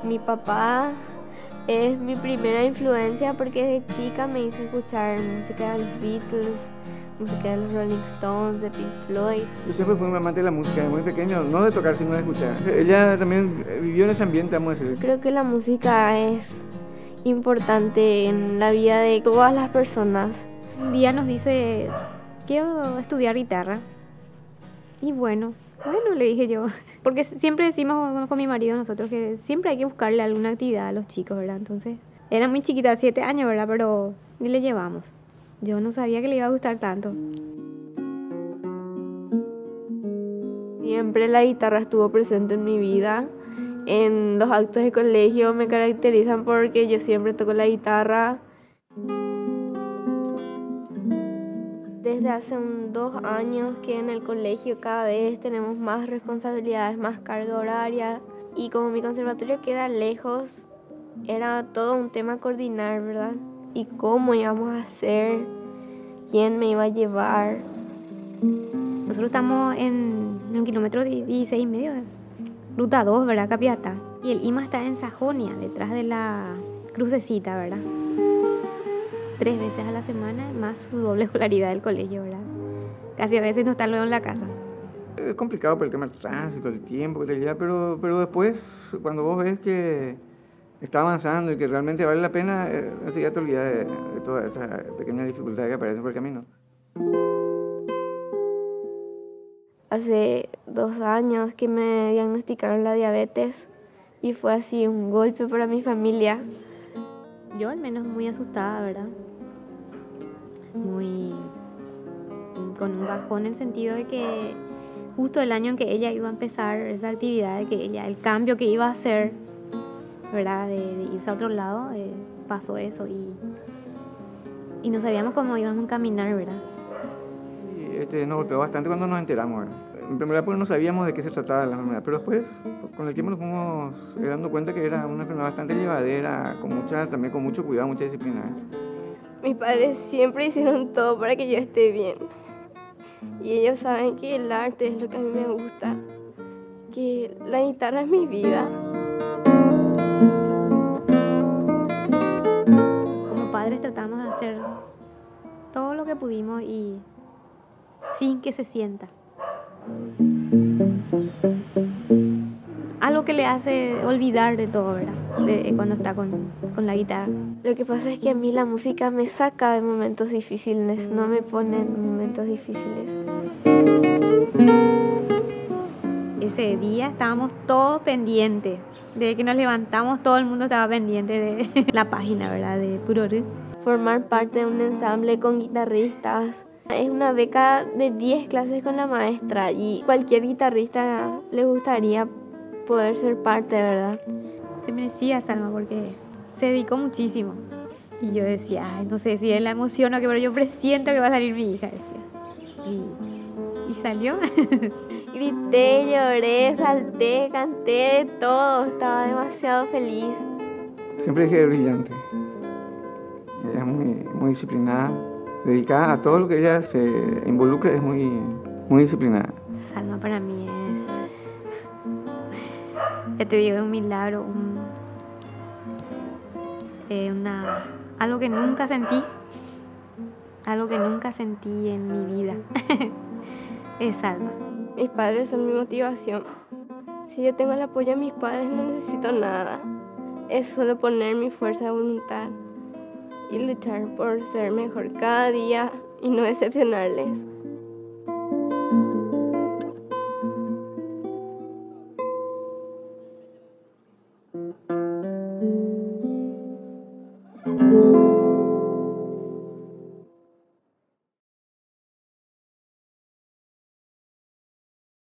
Mi papá es mi primera influencia porque desde chica me hizo escuchar música de los Beatles, música de los Rolling Stones, de Pink Floyd. Yo siempre fui un amante de la música, de muy pequeño, no de tocar, sino de escuchar. Ella también vivió en ese ambiente, vamos a decir. Creo que la música es importante en la vida de todas las personas. Un día nos dice, quiero estudiar guitarra. Y bueno, le dije yo, porque siempre decimos con mi marido nosotros que siempre hay que buscarle alguna actividad a los chicos, ¿verdad? Entonces, era muy chiquita, 7 años, ¿verdad? Pero ni le llevamos. Yo no sabía que le iba a gustar tanto. Siempre la guitarra estuvo presente en mi vida. En los actos de colegio me caracterizan porque yo siempre toco la guitarra. Desde hace 2 años que en el colegio cada vez tenemos más responsabilidades, más carga horaria. Y como mi conservatorio queda lejos, era todo un tema coordinar, ¿verdad? Y cómo íbamos a hacer, quién me iba a llevar. Nosotros estamos en un kilómetro 16,5, ruta 2, ¿verdad? Capiatá. Y el IMA está en Sajonia, detrás de la crucecita, ¿verdad? 3 veces a la semana, más su doble escolaridad del colegio, ¿verdad? Casi a veces no está luego en la casa. Es complicado por el tema del tránsito, el tiempo que te lleva, pero después, cuando vos ves que está avanzando y que realmente vale la pena, enseguida te olvidas de todas esas pequeñas dificultades que aparecen por el camino. Hace 2 años que me diagnosticaron la diabetes y fue así un golpe para mi familia. Yo al menos muy asustada, ¿verdad? Con un bajón en el sentido de que justo el año en que ella iba a empezar esa actividad, el cambio que iba a hacer, ¿verdad? De irse a otro lado, pasó eso y no sabíamos cómo íbamos a caminar, ¿verdad? Y nos golpeó bastante cuando nos enteramos, ¿verdad? En primer lugar porque no sabíamos de qué se trataba la enfermedad, pero después con el tiempo nos fuimos dando cuenta que era una enfermedad bastante llevadera, también con mucho cuidado, mucha disciplina. Mis padres siempre hicieron todo para que yo esté bien. Y ellos saben que el arte es lo que a mí me gusta, que la guitarra es mi vida. Como padres tratamos de hacer todo lo que pudimos y sin que se sienta. Algo que le hace olvidar de todo, ¿verdad? Cuando está con la guitarra. Lo que pasa es que a mí la música me saca de momentos difíciles, no me pone en momentos difíciles. Ese día estábamos todos pendientes. Desde que nos levantamos, todo el mundo estaba pendiente de la página, ¿verdad? De Purorú. Formar parte de un ensamble con guitarristas es una beca de 10 clases con la maestra y cualquier guitarrista le gustaría poder ser parte, ¿verdad? Se merecía Salma porque se dedicó muchísimo. Y yo decía, ay, no sé si es la emoción o qué, pero yo presiento que va a salir mi hija, decía. Y salió. Grité, lloré, salté, canté, de todo. Estaba demasiado feliz. Siempre dije que es brillante. Ella es muy disciplinada, dedicada a todo lo que ella se involucra, es muy disciplinada. Salma para mí ya te digo, es un milagro, algo que nunca sentí en mi vida. Es Salma. Mis padres son mi motivación. Si yo tengo el apoyo de mis padres, no necesito nada. Es solo poner mi fuerza de voluntad y luchar por ser mejor cada día y no decepcionarles.